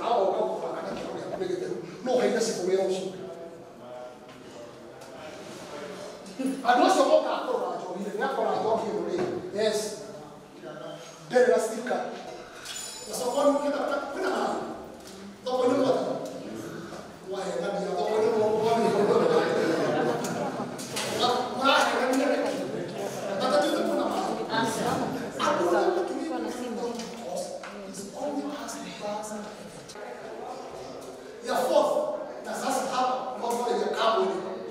No, I just for me also. I don't know what yes. Then let's stick up. So one can put a man. Don't know what. Why I got the other your fourth, that's how not your carbon.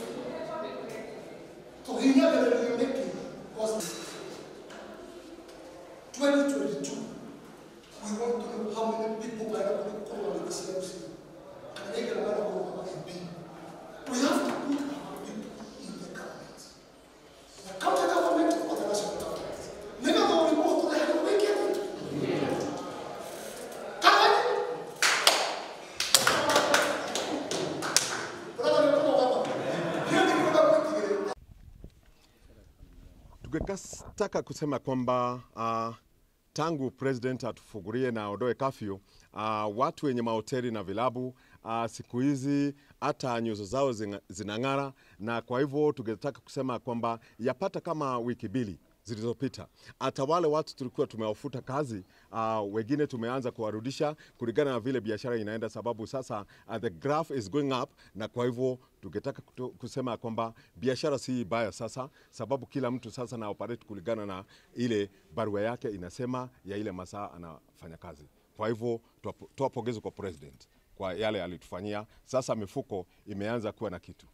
So he never really make it because 2022, we want to know how many people are going to come on the CMC. And they get a lot of MP. We have to put our people in the government. The county government or the national government. Never go report to the head of the wicked. Tungetaka kusema kwamba tangu president atufungulie na ondoe curfew, watu wenye mahoteli na vilabu siku hizi hata nyuso zao zinang'ara, na kwa hivyo tungetaka kusema kwamba yapata kama wiki mbili zilizopita hata wale watu tulikuwa tumewafuta kazi, wengine tumeanza kuwarudisha kulingana na vile biashara inaenda, sababu sasa the graph is going up, na kwa hivyo tungetaka kusema kwamba biashara si baya sasa, sababu kila mtu sasa na operate kulingana na ile barua yake inasema ya ile masaa anafanya kazi. Kwa hivyo tuwapongeze kwa president kwa yale alitufanyia. Sasa mifuko imeanza kuwa na kitu.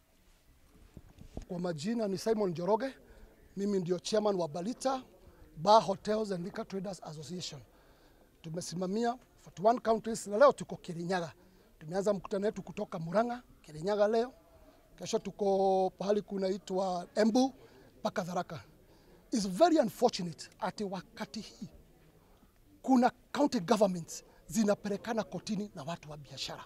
Kwa majina ni Simon Joroge. Mimi ndio chairman wa Balita Bar Hotels and Liquor Traders Association. Tumesimamia 41 counties na leo tuko Kirinyaga. Tumeanza mkutano wetu kutoka Murang'a, Kirinyaga leo. Kesho tuko pahali kunaitwa Embu mpaka Tharaka. It's very unfortunate ati wakati hii kuna county governments zinapelekana kotini na watu wa biashara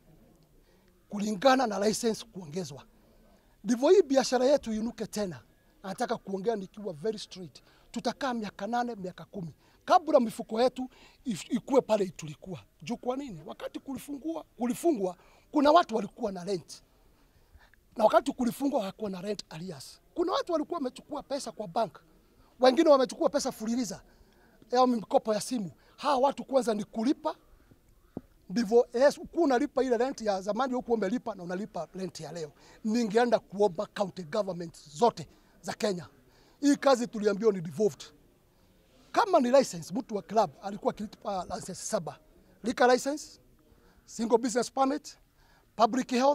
kulingana na license kuongezwa. Ndivyo hii biashara yetu inuke tena. Anataka kuongea nikiwa very straight. Tutakaa miaka 8, miaka 10 kabla mifuko yetu ikue pale tulikuwa. Juu kwa nini? Wakati kulifungwa kuna watu walikuwa na rent. Na wakati kulifungwa hakuwa na rent arrears. Kuna watu walikuwa wamechukua pesa kwa bank. Wengine wamechukua pesa fuliliza au mikopo ya simu. Hawa watu kwanza ni kulipa. Ndivyo unalipa ile rent ya zamani huko umelipa na unalipa rent ya leo. Ningeenda kuomba county government zote za Kenya. Hii kazi tuliambiwa ni devolved. Kama ni license, mtu wa club alikuwa akilipa license 7. Liquor license, single business permit, public health,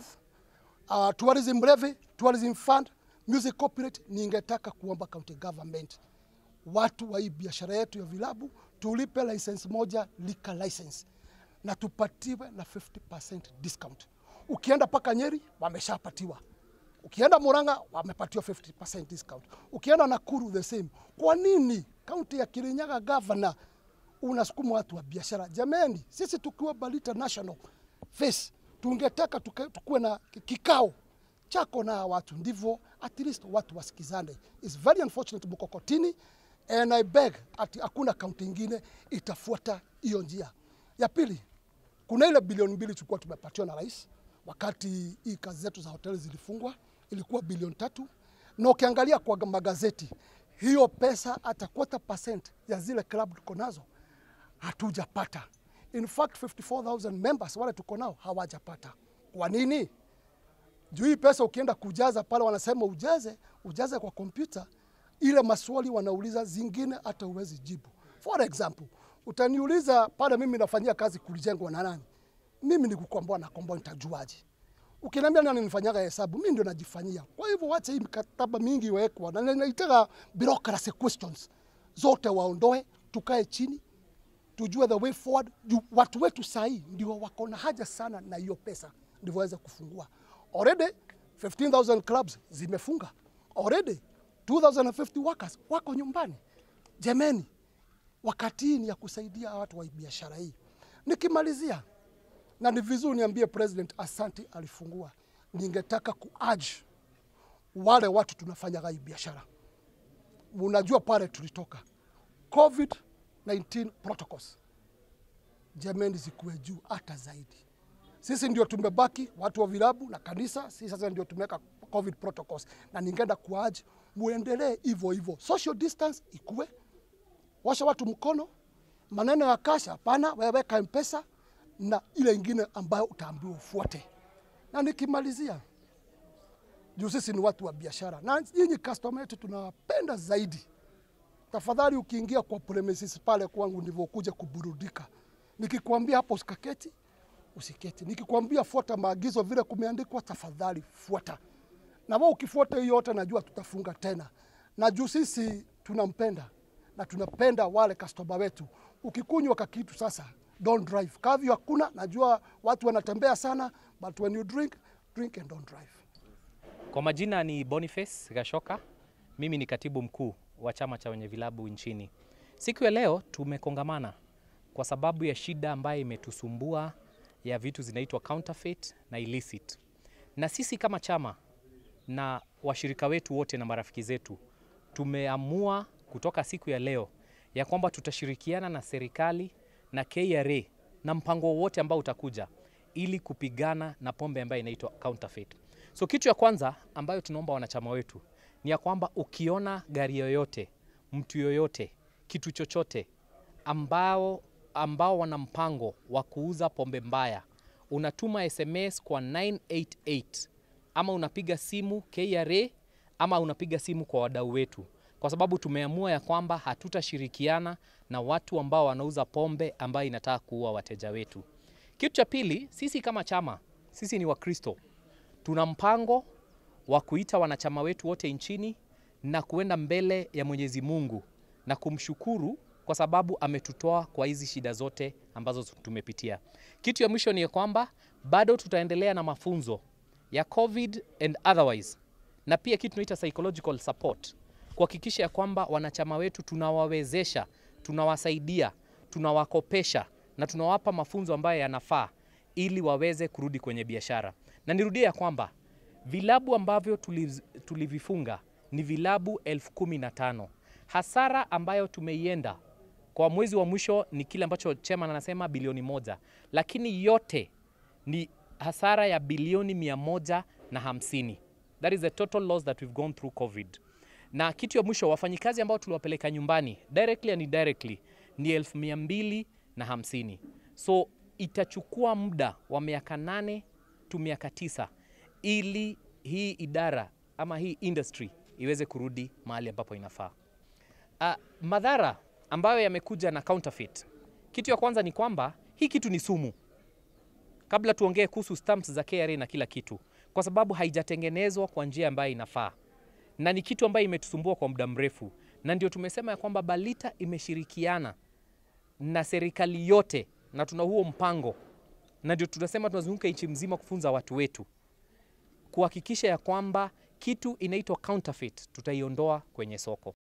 tourism levy, tourism fund, music copyright. Ningetaka kuomba county government watu wa hii biashara yetu ya vilabu tulipe license moja liquor license na tupatiwe na 50% discount. Ukienda paka Nyeri wameshapatiwa. Ukienda Murang'a wamepatiwa 50% discount. Ukienda Nakuru the same. Kwa nini county ya Kirinyaga governor unasukuma watu wa biashara? Jameni, sisi tukiwa Balita National Face tungetaka tukue na kikao chako na watu, ndivyo at least watu wasikizane. It's very unfortunate mko kotini, and I beg ati hakuna county ingine itafuata hiyo njia. Ya pili, kuna ile bilioni 2 tulikuwa tumepatiwa na rais wakati hii kazi zetu za hoteli zilifungwa, ilikuwa bilioni 3. Na ukiangalia kwa magazeti, hiyo pesa hata 1% ya zile club tuko nazo hatujapata. In fact 54,000 members wale tuko nao hawajapata. Kwa nini? Juu hii pesa ukienda kujaza pale wanasema ujaze kwa kompyuta, ile maswali wanauliza zingine hata uwezi jibu. For example, utaniuliza pale mimi nafanyia kazi kulijengwa na nani? Mimi nikukomboa na komboa nitajuaje? Ukiniambia nani nifanyaga hesabu, mimi ndio najifanyia. Kwa hivyo wacha hii mikataba mingi iwekwa na inaitaka bureaucracy questions. Zote waondoe, tukae chini, tujue the way forward. Watu wetu sahi ndio wako na haja sana na hiyo pesa ndivyo waweze kufungua. Already 15,000 clubs zimefunga. Already 2,050 workers wako nyumbani. Jameni, wakati ni ya kusaidia watu wa biashara hii. Nikimalizia, na ni vizuri niambie president asante alifungua. Ningetaka kuurge wale watu tunafanya hii biashara. Unajua pale tulitoka. COVID-19 protocols. jameni zikuwe juu hata zaidi. Sisi ndio tumebaki, watu wa vilabu na kanisa, sisi sasa ndio tumeweka COVID protocols. Na ningeenda kuaje, muendelee hivyo hivyo. Social distance ikuwe, washa watu mkono, maneno ya kasha hapana, weka M-Pesa na ile ingine ambayo utaambiwa ufuate. Na nikimalizia, juu sisi ni watu wa biashara na nyinyi customer yetu tunawapenda zaidi. Tafadhali ukiingia kwa premises pale kwangu ndivyo kuja kuburudika. Nikikwambia hapo usikaketi, usiketi. Nikikwambia fuata maagizo vile kumeandikwa, tafadhali fuata. Na wewe ukifuata hiyo yote najua tutafunga tena. Na juu sisi tunampenda na tunapenda wale customer wetu. Ukikunywa kakitu sasa, don't drive. Kavyo hakuna, najua watu wanatembea sana, but when you drink, drink and don't drive. Kwa majina ni Boniface Gashoka. Mimi ni katibu mkuu wa chama cha wenye vilabu nchini. Siku ya leo tumekongamana kwa sababu ya shida ambayo imetusumbua ya vitu zinaitwa counterfeit na illicit. Na sisi kama chama na washirika wetu wote na marafiki zetu tumeamua kutoka siku ya leo ya kwamba tutashirikiana na serikali na KRA na mpango wote ambao utakuja ili kupigana na pombe ambayo inaitwa counterfeit. So kitu ya kwanza ambayo tunaomba wanachama wetu ni ya kwamba ukiona gari yoyote, mtu yoyote, kitu chochote ambao wana mpango wa kuuza pombe mbaya, unatuma SMS kwa 988 ama unapiga simu KRA ama unapiga simu kwa wadau wetu, kwa sababu tumeamua ya kwamba hatutashirikiana na watu ambao wanauza pombe ambayo inataka kuua wateja wetu. Kitu cha pili, sisi kama chama, sisi ni Wakristo. Tuna mpango wa kuita wanachama wetu wote nchini na kuenda mbele ya Mwenyezi Mungu na kumshukuru kwa sababu ametutoa kwa hizi shida zote ambazo tumepitia. Kitu ya mwisho ni kwamba bado tutaendelea na mafunzo ya COVID and otherwise, na pia kitu tunaita psychological support, kuhakikisha ya kwamba wanachama wetu tunawawezesha, tunawasaidia, tunawakopesha na tunawapa mafunzo ambayo yanafaa ili waweze kurudi kwenye biashara. Na nirudie ya kwamba vilabu ambavyo tulivifunga ni vilabu 15,000. Hasara ambayo tumeienda kwa mwezi wa mwisho ni kile ambacho chairman anasema bilioni 1, lakini yote ni hasara ya bilioni 150. That is the total loss that we've gone through COVID. Na kitu ya mwisho, wafanyikazi ambao tuliwapeleka nyumbani directly and indirectly ni 250. So itachukua muda wa miaka 8 to miaka 9 ili hii idara ama hii industry iweze kurudi mahali ambapo inafaa. Madhara ambayo yamekuja na counterfeit. Kitu ya kwanza ni kwamba hii kitu ni sumu. Kabla tuongee kuhusu stamps za KRA na kila kitu, kwa sababu haijatengenezwa kwa njia ambayo inafaa. Na ni kitu ambayo imetusumbua kwa muda mrefu. Na ndio tumesema ya kwamba Balita imeshirikiana na serikali yote na tuna huo mpango. Na ndio tunasema tunazunguka nchi mzima kufunza watu wetu kuhakikisha ya kwamba kitu inaitwa counterfeit tutaiondoa kwenye soko.